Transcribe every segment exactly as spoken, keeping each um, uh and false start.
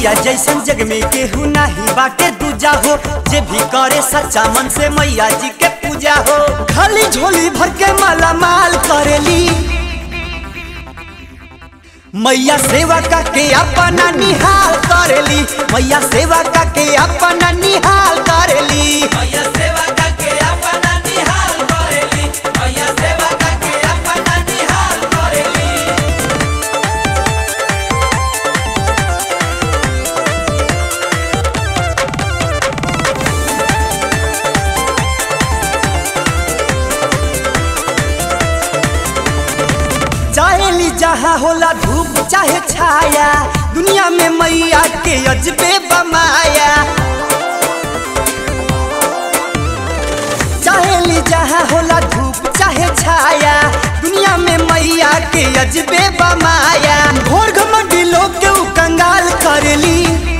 मैया जैसन जग में केहू नहीं बाटे दूजा हो। जे भी करे सच्चा मन से मैया जी के पूजा हो। खाली झोली भर के माला माल करेली मैया सेवा का के अपना निहाल करेली। मैया सेवा का के अपना निहाल करेली। मैया सेवा का के अपना निहाल करेली। मैया सेवा का के अपना निहाल करेली। चाहेली जहाँ होला धूप चाहे छाया, दुनिया में मैया के अजबे बमाया। चाहेली जहाँ होला धूप चाहे छाया, दुनिया में मैया के अजबे बमाया। घोर घमंडी लोग के उ कंगाल करेली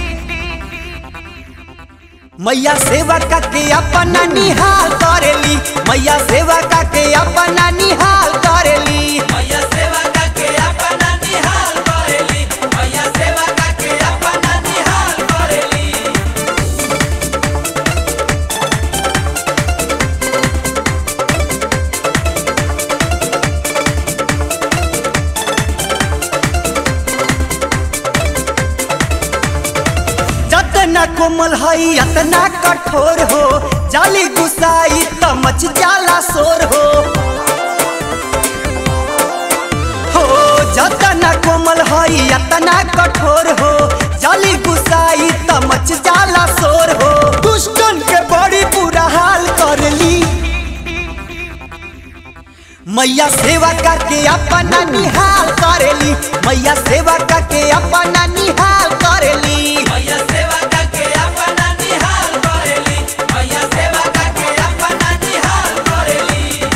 मैया सेवा का के अपना निहाल करेली। मैया सेवा का के अपना निहाल करेली। मैया सेवा का के अपना निहाल करेली। मैया सेवा का के अपना निहाल करेली। जतना कोमल हई अतना कठोर हो, जाली गुसाई त मच जाला शोर हो। हो जतना कोमल हई अतना कठोर हो, जाली गुसाई त मच जाला शोर हो। दुष्टन के बड़ी बुरा हाल करली मैया सेवा का के अपना निहाल करेली। मैया सेवा का के अपना निहाल करेली। मैया सेवा का के अपना निहाल करेली। मैया सेवा का के अपना निहाल करेली।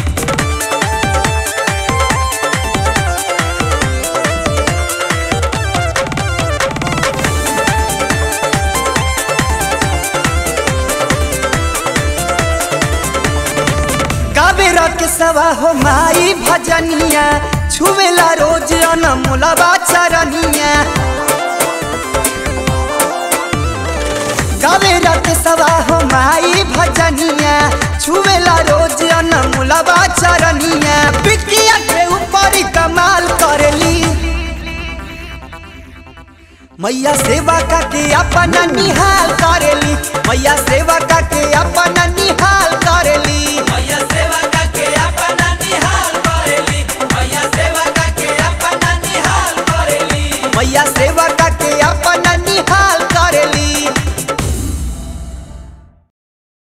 कावेरा के सवा हो माई भजनिया, छुवेला रोज अनमोलवा चरनिया। कावेरा के सवा हो माई भजनिया, छुवेला रोज अनमोलवा चरनिया। बिटिया के ऊपर कमाल करेली मैया सेवा का के अपना निहाल करेली। मैया सेवा का के अपना निहाल करेली। मैया सेवा